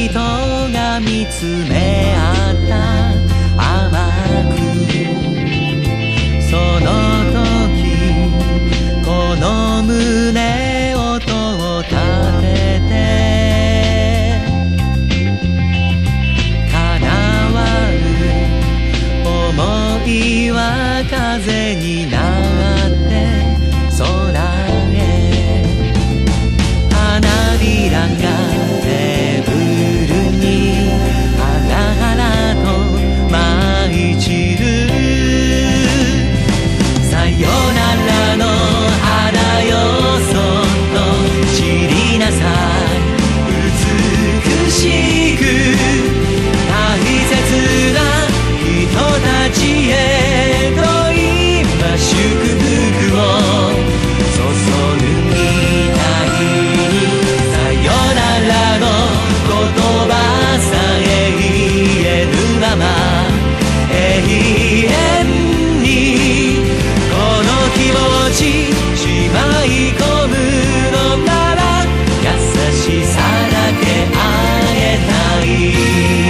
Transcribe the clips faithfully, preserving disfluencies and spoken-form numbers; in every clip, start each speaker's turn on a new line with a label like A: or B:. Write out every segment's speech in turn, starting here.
A: 人が見つめ合った甘くその時この胸音を立てて叶わぬ想いは風になって空へ花びらがテーブルにハラハラと舞い散るさよならの花よそっと散りなさい美しく大切な人たちへと今祝福を注ぐみたいにさよならの言葉さえ言えぬまま永遠にこの気持ちしまい込むのなら優しさだけあげたい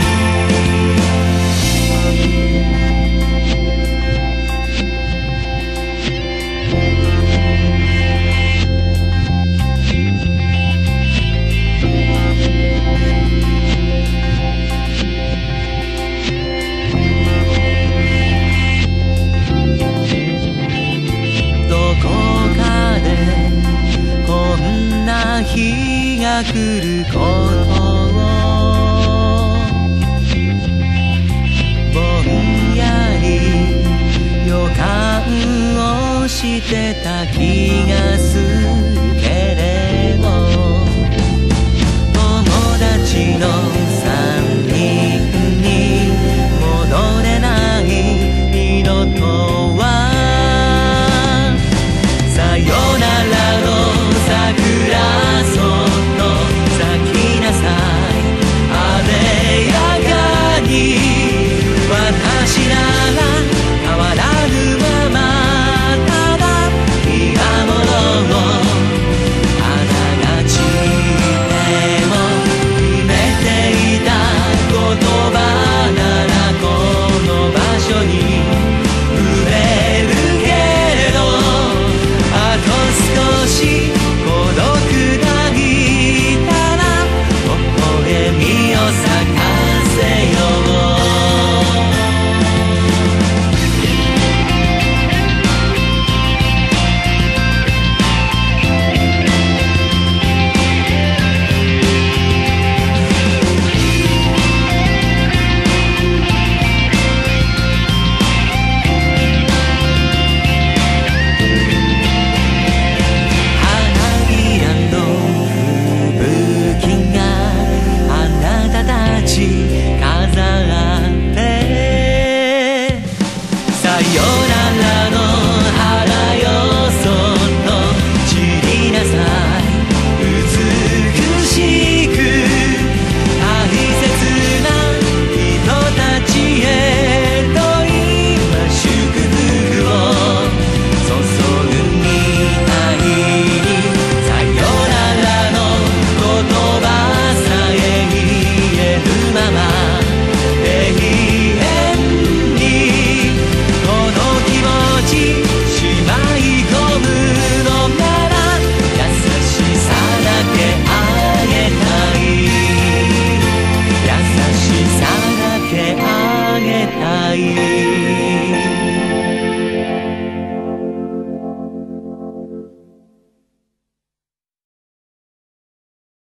A: 日が来ることをぼんやり予感をしてた気がするけれど友達の三人に戻れない色とはさよならの桜私なら変わらぬままただ今ものをあながちでも決めていた言葉ならこの場所に埋めるけれどあと少し孤独がいたら微笑みを咲かせよう花びらの吹雪があなたたち